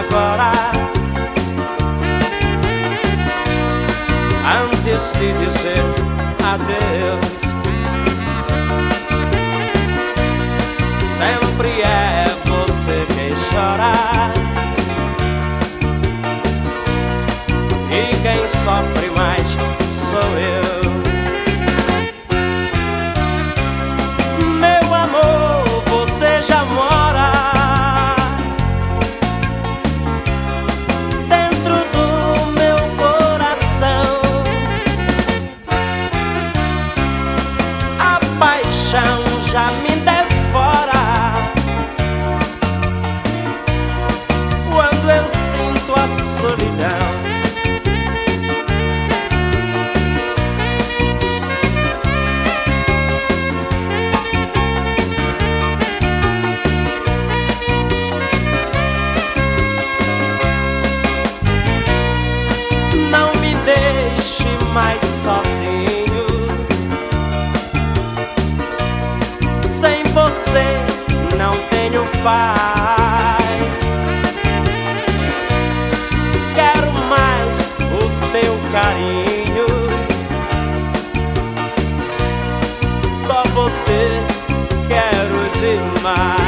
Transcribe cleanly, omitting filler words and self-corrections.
agora, antes de dizer adeus. Sempre é você quem chora, e quem sofre mais sou eu. Meu amor, você já mora dentro do meu coração. A paixão já me devora quando eu sinto a solidão. Não me deixe mais sozinho, sem você não tenho paz. Quero mais o seu carinho, só você quero demais.